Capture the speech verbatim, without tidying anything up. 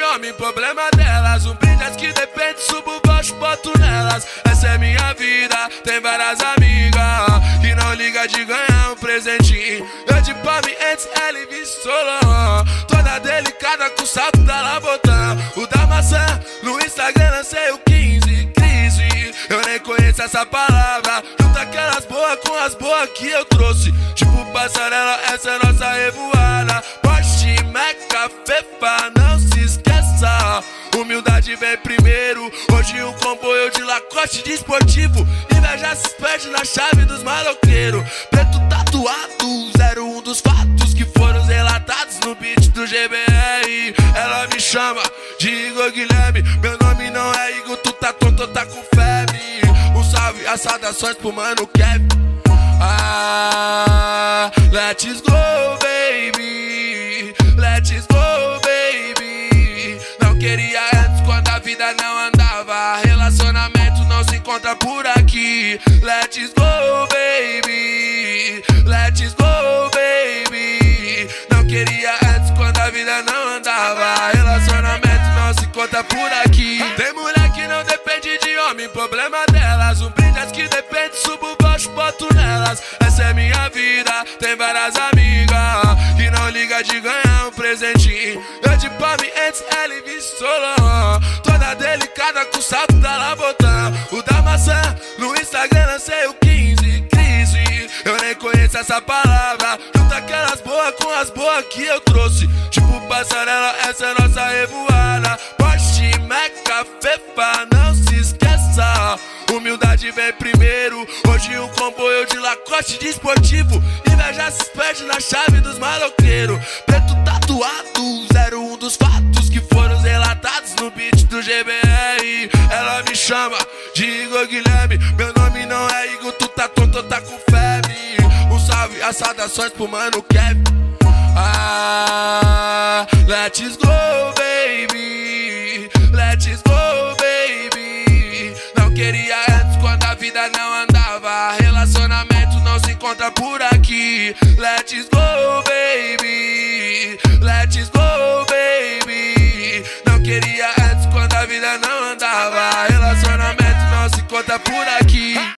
homem, problema delas. Um brindes que depende, subo baixo, boto nelas. Essa é minha vida, tem várias amigas que não liga de ganhar um presentinho. Eu de palme antes, ela e Solon, toda delicada com o salto da Labotã. O da maçã, no Instagram lancei o quinze, crise. Eu nem conheço essa palavra. Junta aquelas boas com as boas que eu trouxe. Tipo passarela, essa é nossa revoada. Porsche, Meca, Fefa, não se esqueça. Humildade vem primeiro. Hoje um comboio de Lacoste de esportivo. Inveja se perde na chave dos maloqueiros. Preto tatuado, zero um dos fatos que foram relatados no beat do G B R. Ela me chama de Igor Guilherme. Meu nome não é Igor, tu tá tonto, tá com febre. Um salve, as saudações pro mano Kevin. Ah, let's go, baby. Let's go, baby. Não queria antes quando a vida não andava. Relacionamento não se encontra por aqui. Let's go, baby. Let's go, baby. Não queria antes quando a vida não andava. Relacionamento não se encontra por aqui. Tem mulher que não depende de homem, problema delas. Um brindes que depende, subo baixo, boto nelas. Essa é minha vida, tem várias amigas que não liga de ganhar um presentinho. Eu de palme antes, ela e Solon, toda delicada com o salto da Labotã. O da maçã, no Instagram lancei o quinze, crise. Eu nem conheço essa palavra. Junta aquelas boas com as boas que eu trouxe. Tipo passarela, essa é nossa revoada. Porsche, Meca, Fefa, não se esqueça. Humildade vem primeiro. Hoje um comboio de Lacoste de esportivo. Inveja se perde na chave dos maloqueiros. Preto tatuado, zero um dos fatos que foram relatados no beat do G B R. Ela me chama de Igor Guilherme. Meu nome não é Igor, tu tá tonto, tá com febre. Um salve, as saudações pro mano Kevin. Ah, let's go, baby. Let's go, baby. Não queria antes quando a vida não andava. Relacionamento não se encontra por aqui. Let's go, baby. Let's go, baby. Não queria antes quando a vida não andava. Relacionamento não se encontra por aqui.